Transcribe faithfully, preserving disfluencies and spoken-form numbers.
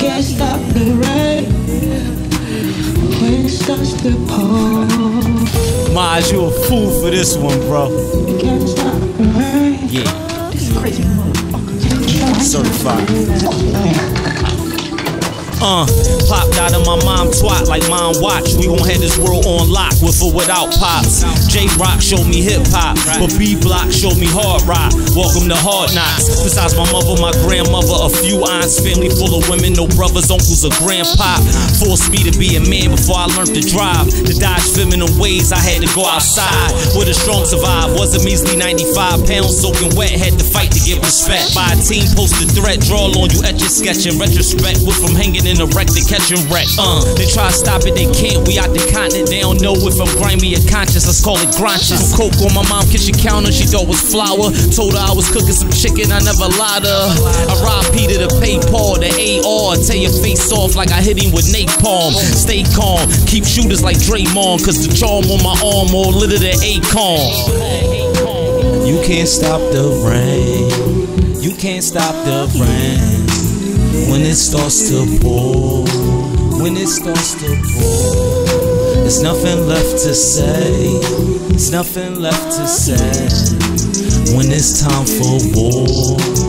can't stop the rain when it starts to pour. Maj, you a fool for this one, bro. You can't stop the rain. Yeah. This is crazy motherfucker. Certified. Uh, popped out of my mom twat like mom watch. We gon' have this world on lock with or without pops. J-Rock showed me hip-hop, but B-Block showed me hard rock. Welcome to Hard Knocks. Besides my mother, my grandmother, a few aunts, family full of women, no brothers, uncles, or grandpa. Forced me to be a man before I learned to drive. To dodge feminine ways, I had to go outside. With a strong survive, was a measly ninety-five pounds, soaking wet, had to fight to get respect. By a team posted threat, draw on you at your sketch. In retrospect, went from hanging in a wreck to catching wreck. Uh, they try to stop it, they can't. We out the continent, they don't know if I'm grimy or conscious. Let's call it granches. Some coke on my mom kitchen counter, she thought was flour. Told her I was cooking some chicken, I never lied to her. I robbed Peter to pay Paul, the A R. Tear your face off like I hit him with napalm. Stay calm, keep shooters like Draymond, cause the charm on my arm more litter than Akon. You can't stop the rain, you can't stop the rain. When it starts to pour, when it starts to pour, there's nothing left to say, there's nothing left to say. When it's time for war,